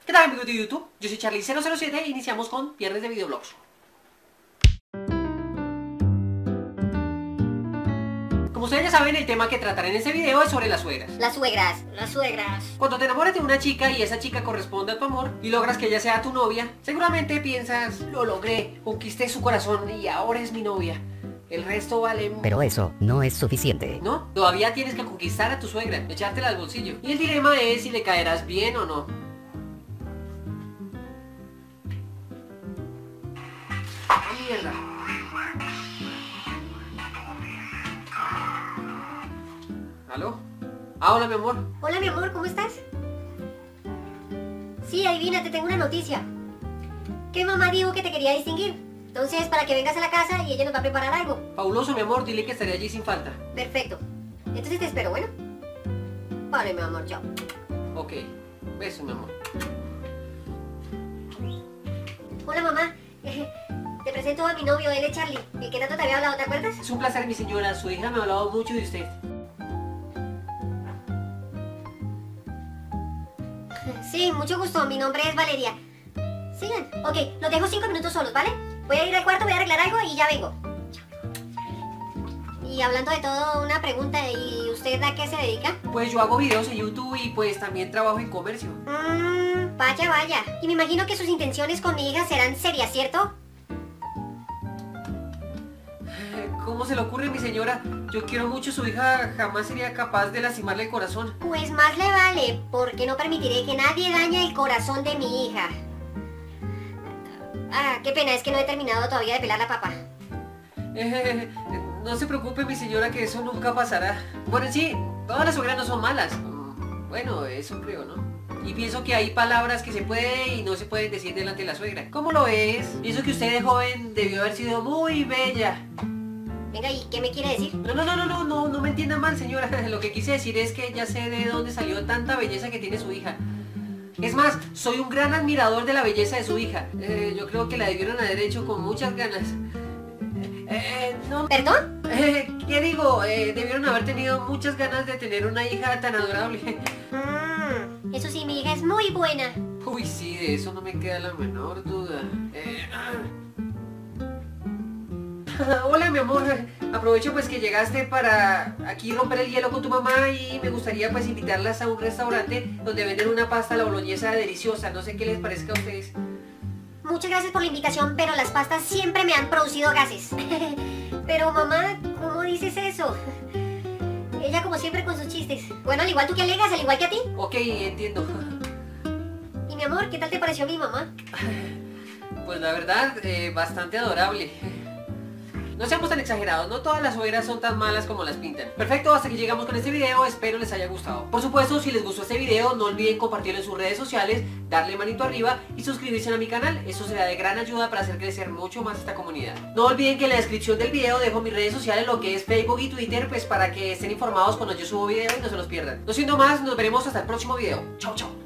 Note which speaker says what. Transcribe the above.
Speaker 1: ¿Qué tal, amigos de YouTube? Yo soy Charlie007 e iniciamos con Viernes de Videoblogs. Como ustedes ya saben, el tema que trataré en este video es sobre las suegras.
Speaker 2: Las suegras.
Speaker 1: Cuando te enamores de una chica y esa chica corresponde a tu amor y logras que ella sea tu novia, seguramente piensas, lo logré, conquisté su corazón y ahora es mi novia. El resto vale...
Speaker 3: Pero eso no es suficiente.
Speaker 1: No, todavía tienes que conquistar a tu suegra, echártela al bolsillo. Y el dilema es si le caerás bien o no. ¡Ah, mierda! ¿Aló? Ah, hola, mi amor.
Speaker 2: Hola, mi amor, ¿cómo estás? Sí, adivina, te tengo una noticia. Que mamá dijo que te quería distinguir. Entonces, para que vengas a la casa y ella nos va a preparar algo.
Speaker 1: Fabuloso, mi amor, dile que estaré allí sin falta.
Speaker 2: Perfecto. Entonces te espero, ¿bueno? Vale, mi amor, chao.
Speaker 1: Ok, beso, mi amor.
Speaker 2: Hola, mamá. Te presento a mi novio, él es Charlie. El que tanto te había hablado, ¿te acuerdas?
Speaker 1: Es un placer, mi señora. Su hija me ha hablado mucho de usted.
Speaker 2: Sí, mucho gusto. Mi nombre es Valeria. Sigan. Ok, los dejo 5 minutos solos, ¿vale? Voy a ir al cuarto, voy a arreglar algo y ya vengo. Y hablando de todo, una pregunta. ¿Y usted a qué se dedica?
Speaker 1: Pues yo hago videos en YouTube y pues también trabajo en comercio.
Speaker 2: Vaya, vaya. Y me imagino que sus intenciones con mi hija serán serias, ¿cierto?
Speaker 1: ¿Cómo se le ocurre, mi señora? Yo quiero mucho a su hija, jamás sería capaz de lastimarle el corazón.
Speaker 2: Pues más le vale, porque no permitiré que nadie dañe el corazón de mi hija. Ah, qué pena, es que no he terminado todavía de pelar la papa.
Speaker 1: No se preocupe, mi señora, que eso nunca pasará. Bueno, en sí, todas las suegras no son malas. Bueno, eso creo, ¿no? Y pienso que hay palabras que se pueden y no se pueden decir delante de la suegra. ¿Cómo lo es? Pienso que usted de joven debió haber sido muy bella.
Speaker 2: Venga, ¿y qué me quiere decir?
Speaker 1: No me entienda mal, señora. Lo que quise decir es que ya sé de dónde salió tanta belleza que tiene su hija. Es más, soy un gran admirador de la belleza de su hija. Yo creo que la debieron haber hecho con muchas ganas.
Speaker 2: ¿Perdón?
Speaker 1: ¿Qué digo? Debieron haber tenido muchas ganas de tener una hija tan adorable.
Speaker 2: Eso sí, mi hija es muy buena.
Speaker 1: Uy, sí, de eso no me queda la menor duda. Hola, mi amor. Aprovecho pues que llegaste para aquí romper el hielo con tu mamá y me gustaría pues invitarlas a un restaurante donde venden una pasta a la boloñesa deliciosa. No sé qué les parezca a ustedes.
Speaker 2: Muchas gracias por la invitación, pero las pastas siempre me han producido gases. Pero mamá, ¿cómo dices eso? Ella como siempre con sus chistes. Bueno, al igual tú que alegas, al igual que a ti.
Speaker 1: Ok, entiendo.
Speaker 2: Y mi amor, ¿qué tal te pareció mi mamá?
Speaker 1: Pues la verdad, bastante adorable. No seamos tan exagerados, no todas las suegras son tan malas como las pintan. Perfecto, hasta que llegamos con este video, espero les haya gustado. Por supuesto, si les gustó este video, no olviden compartirlo en sus redes sociales, darle manito arriba y suscribirse a mi canal. Eso será de gran ayuda para hacer crecer mucho más esta comunidad. No olviden que en la descripción del video dejo mis redes sociales, lo que es Facebook y Twitter, pues para que estén informados cuando yo subo video y no se los pierdan. No siendo más, nos veremos hasta el próximo video. Chao, chao.